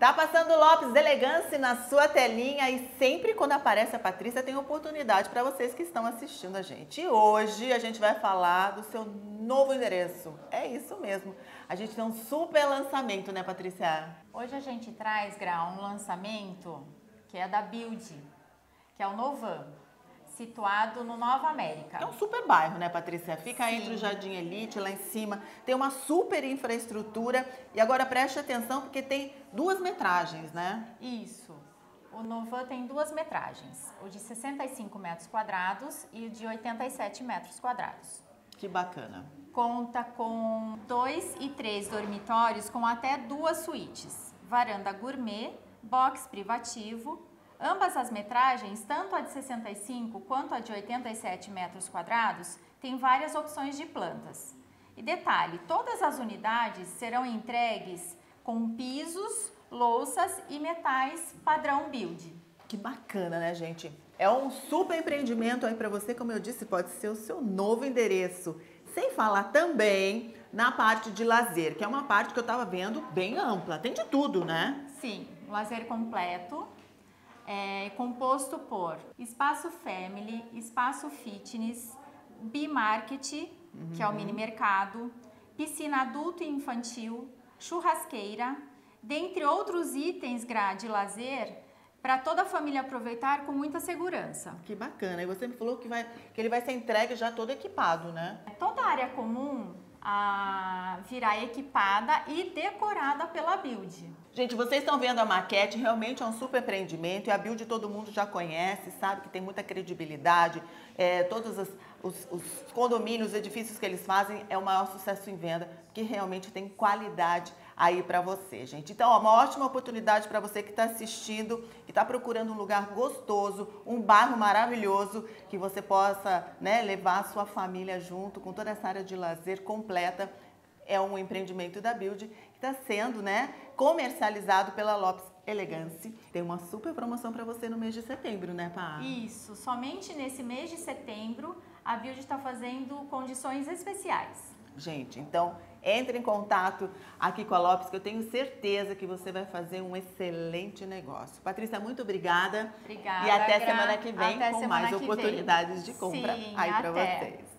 Tá passando Lopes Elegance na sua telinha e sempre quando aparece a Patrícia tem oportunidade para vocês que estão assistindo a gente. E hoje a gente vai falar do seu novo endereço. É isso mesmo. A gente tem um super lançamento, né, Patrícia? Hoje a gente traz, Gra, um lançamento que é da Build, que é o Novan, situado no Nova América. É um super bairro, né, Patrícia? Fica Sim. entre o Jardim Elite, lá em cima. Tem uma super infraestrutura. E agora preste atenção porque tem 2 metragens, né? Isso. O Novan tem 2 metragens, o de 65 metros quadrados e o de 87 metros quadrados. Que bacana. Conta com 2 e 3 dormitórios com até 2 suítes, varanda gourmet, box privativo. Ambas as metragens, tanto a de 65 quanto a de 87 metros quadrados, têm várias opções de plantas. E detalhe, todas as unidades serão entregues com pisos, louças e metais padrão Build. Que bacana, né, gente? É um super empreendimento aí para você, como eu disse, pode ser o seu novo endereço. Sem falar também na parte de lazer, que é uma parte que eu estava vendo bem ampla. Tem de tudo, né? Sim, lazer completo. Composto por espaço family, espaço fitness, B-Market, que é o mini mercado, piscina adulto e infantil, churrasqueira, dentre outros itens de lazer para toda a família aproveitar com muita segurança. Que bacana. E você me falou que ele vai ser entregue já todo equipado, né? Toda a área comum virá equipada e decorada pela Build. Gente, vocês estão vendo a maquete, realmente é um super empreendimento e a Build todo mundo já conhece, sabe que tem muita credibilidade, todos os condomínios, os edifícios que eles fazem é o maior sucesso em venda, porque realmente tem qualidade aí para você, gente. Então, ó, uma ótima oportunidade para você que está assistindo e está procurando um lugar gostoso, um bairro maravilhoso, que você possa, né, levar a sua família junto com toda essa área de lazer completa. É um empreendimento da Build que está sendo, né, comercializado pela Lopes Elegance. Tem uma super promoção para você no mês de setembro, né, Pá? Isso, somente nesse mês de setembro a Build está fazendo condições especiais. Gente, então entre em contato aqui com a Lopes, que eu tenho certeza que você vai fazer um excelente negócio. Patrícia, muito obrigada. Obrigada. E até semana que vem até com semana mais que oportunidades vem. de compra Sim, aí para até. vocês.